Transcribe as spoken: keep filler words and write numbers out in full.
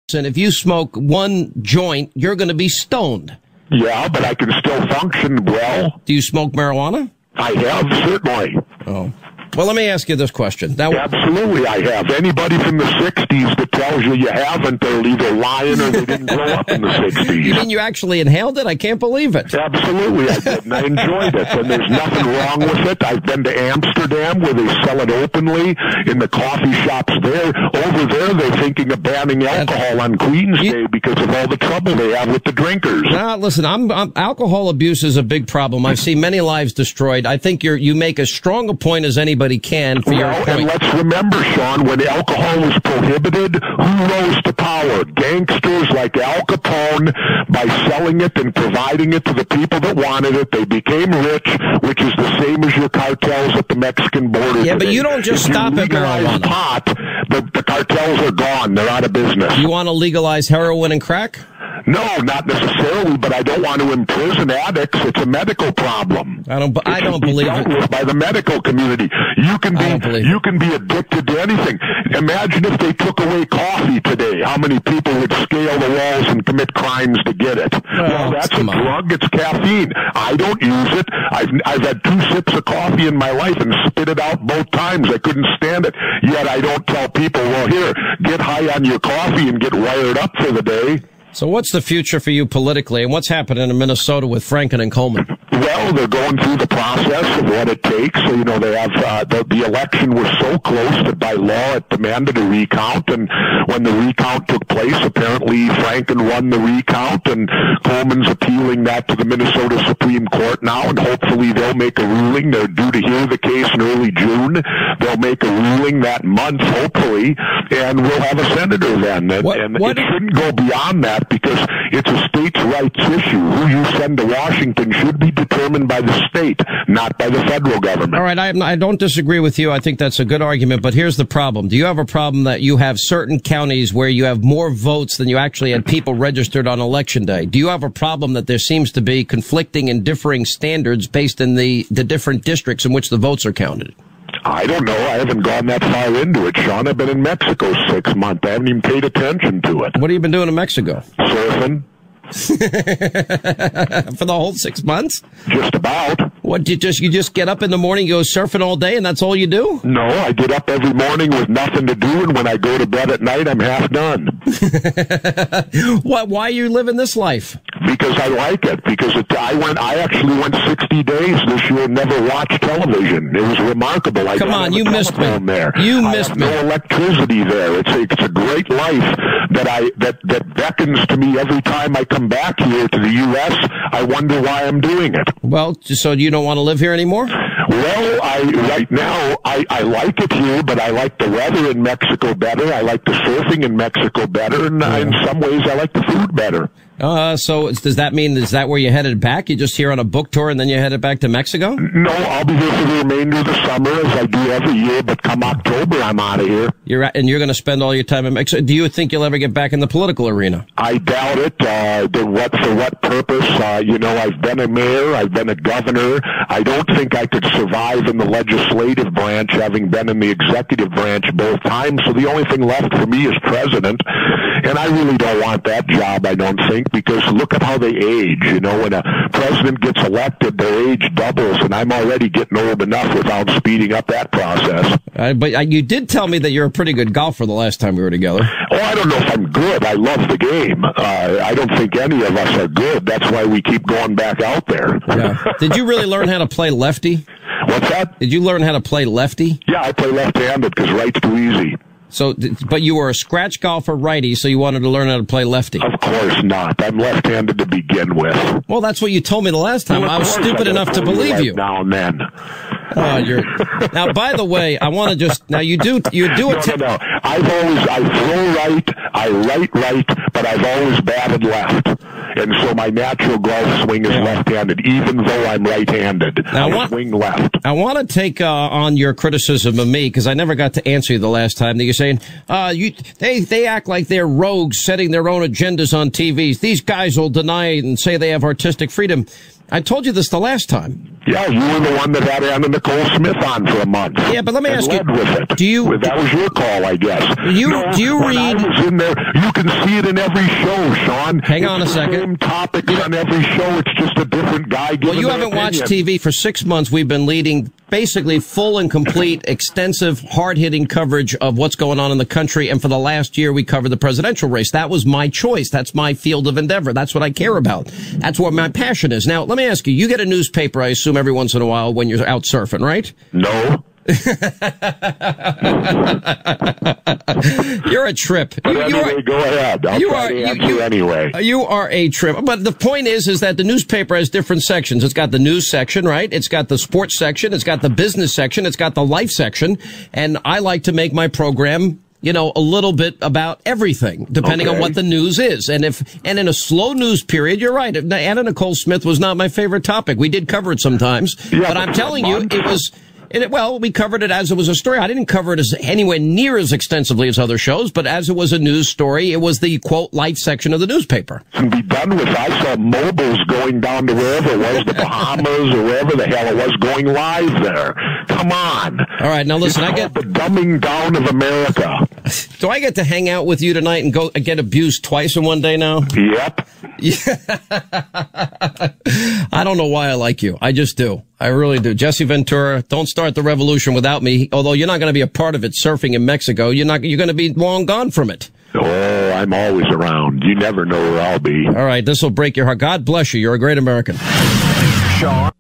And if you smoke one joint, you're going to be stoned. Yeah, but I can still function well. Do you smoke marijuana? I have, certainly. Oh. Well, let me ask you this question. Now, absolutely, I have. Anybody from the sixties that tells you you haven't, they're either lying or they didn't grow up in the sixties. You mean you actually inhaled it? I can't believe it. Absolutely, I did, and I enjoyed it. And there's nothing wrong with it. I've been to Amsterdam where they sell it openly in the coffee shops there. Over there, they're thinking of banning alcohol on Queen's you, Day because of all the trouble they have with the drinkers. Now, listen, I'm, I'm, alcohol abuse is a big problem. I've seen many lives destroyed. I think you're, you make as strong a point as anybody can for well, your point. And let's remember, Sean, when alcohol was prohibited, who rose to power? Gangsters like Al Capone. By selling it and providing it to the people that wanted it, they became rich, which is the same as your cartels at the Mexican border. Yeah, today. But you don't just if stop at marijuana. Pot, the, the cartels are gone. They're out of business. You want to legalize heroin and crack? No, not necessarily, but I don't want to imprison addicts. It's a medical problem. I don't. I don't be believe dealt it. With by the medical community. You can be. You can be addicted to anything. Imagine if they took away coffee today. How many people would scale the walls and commit crimes to get it? Well, well that's a on. drug. It's caffeine. I don't use it. I've I've had two sips of coffee in my life and spit it out both times. I couldn't stand it. Yet I don't tell people, well, here, get high on your coffee and get wired up for the day. So what's the future for you politically, and what's happening in Minnesota with Franken and Coleman? Well, they're going through the process of what it takes. So, you know, they have uh, the, the election was so close that by law it demanded a recount, and when the recount took place, apparently Franken won the recount, and Coleman's appealing that to the Minnesota Supreme Court now, and hopefully they'll make a ruling. They're due to hear the case in early June. They'll make a ruling that month, hopefully, and we'll have a senator then. And, what, and what? it shouldn't go beyond that, because it's a states' rights issue. Who you send to Washington should be determined by the state, not by the federal government. All right, I, I don't disagree with you. I think that's a good argument, but here's the problem. Do you have a problem that you have certain counties where you have more votes than you actually had people registered on Election Day? Do you have a problem that there seems to be conflicting and differing standards based in the, the different districts in which the votes are counted? I don't know. I haven't gone that far into it, Sean. I've been in Mexico six months. I haven't even paid attention to it. What have you been doing in Mexico? Surfing. For the whole six months? Just about. What, you just you just get up in the morning, you go surfing all day, and that's all you do? No, I get up every morning with nothing to do, and when I go to bed at night, I'm half done. What? Why are you living this life? Because I like it. Because it, I went. I actually went sixty days this year and never watched television. It was remarkable. I Come on, you missed me. There. You I missed have me. No electricity there. It's a, it's a great life that I that that beckons to me every time I come back here to the U S I wonder why I'm doing it. Well, so you don't want to live here anymore? Well, I right now I, I like it here, but I like the weather in Mexico better. I like the surfing in Mexico better, and uh, in some ways I like the food better. Uh, so does that mean, is that where you headed back? You just here on a book tour and then you headed back to Mexico? No, I'll be here for the remainder of the summer as I do every year, but come October I'm out of here. You're at, and you're going to spend all your time in Mexico. Do you think you'll ever get back in the political arena? I doubt it. Uh, the what, for what purpose? Uh, you know, I've been a mayor, I've been a governor. I don't think I could survive in the legislative branch, having been in the executive branch both times. So the only thing left for me is president. And I really don't want that job, I don't think, because look at how they age. You know, when a president gets elected, their age doubles, and I'm already getting old enough without speeding up that process. Uh, but uh, you did tell me that you're a pretty good golfer the last time we were together. Oh, I don't know if I'm good. I love the game. Uh, I don't think any of us are good. That's why we keep going back out there. Yeah. Did you really learn how to play lefty? What's that? Did you learn how to play lefty? Yeah, I play left-handed because right's too easy. So, but you were a scratch golfer righty, so you wanted to learn how to play lefty. Of course not. I'm left-handed to begin with. Well, that's what you told me the last time. Well, I was stupid I enough to believe right you. Now and then. Oh, you're now. By the way, I want to just now. You do you do it. No, no, no. I've always I throw right, I write right, but I've always batted left, and so my natural golf swing is left-handed, even though I'm right-handed. Now, I what, swing left. I want to take uh, on your criticism of me because I never got to answer you the last time. That you're saying uh, you they they act like they're rogues setting their own agendas on T Vs. These guys will deny and say they have artistic freedom. I told you this the last time. Yeah, you were the one that had Anna Nicole Smith on for a month. Yeah, but let me and ask led you, with it. do you... That was your call, I guess. You, no, do you when read... I was in there, you can see it in every show, Sean. Hang it's on a the second. Same topics on every show. It's just a different guy giving Well, you their haven't opinion. watched T V for six months. We've been leading basically full and complete, extensive, hard-hitting coverage of what's going on in the country. And for the last year, we covered the presidential race. That was my choice. That's my field of endeavor. That's what I care about. That's what my passion is. Now, let me ask you, you get a newspaper, I assume, every once in a while when you're out surfing, right? No. You're a trip. But You, you anyway, are, go ahead. I'll you try are, to you, answer you, anyway. You are a trip. But the point is, is that the newspaper has different sections. It's got the news section, right? It's got the sports section. It's got the business section. It's got the life section. And I like to make my program, you know, a little bit about everything, depending Okay. on what the news is. And if, and in a slow news period, you're right. Anna Nicole Smith was not my favorite topic. We did cover it sometimes, Yeah, but but I'm for a telling you, month. it was, it, well, we covered it as it was a story. I didn't cover it as anywhere near as extensively as other shows, but as it was a news story, it was the quote life section of the newspaper. Can be done with. I saw mobiles going down to wherever it was, the Bahamas or wherever the hell it was, going live there. Come on. All right, now listen, It's I get, called the dumbing down of America. do I get to hang out with you tonight and go get abused twice in one day now? Yep. I don't know why I like you. I just do. I really do. Jesse Ventura, don't start the revolution without me. Although you're not going to be a part of it surfing in Mexico. You're not, you're going to be long gone from it. Oh, I'm always around. You never know where I'll be. All right. This will break your heart. God bless you. You're a great American. Sean.